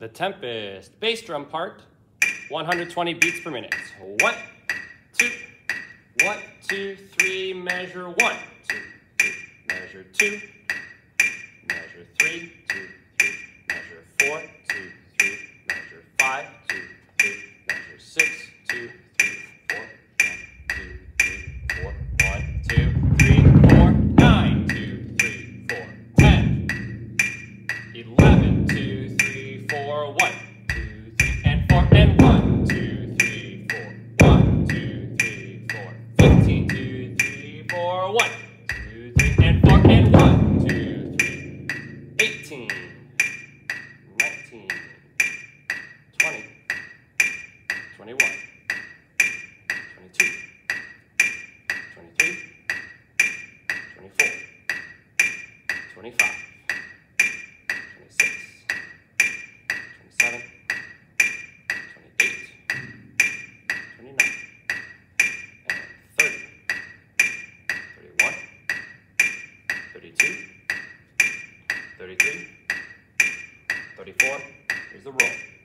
The Tempest bass drum part, 120 beats per minute. 1, 2, 1, 2, 3, measure 1, 2, 3, measure 2, measure 3, 2, 3, measure 4, 2, 3, measure 5, 2, 3, measure 6, 2, 3, 4, 1, 2, 3, 4, 9, 2, 3, 4, 10, 11, 2, 3, 4, 1, 2, 3, and 4, and 1, 2, 3, 4, 1, 2, 3, 4, 15, 2, 3, 4, 1, 2, 3, and 4, and 1, 2, 3, 18, 19, 20, 21, 22, 23, 24, 25, 26, 27, 28, 29, and 30, 31, 32, 33, 34, here's the roll.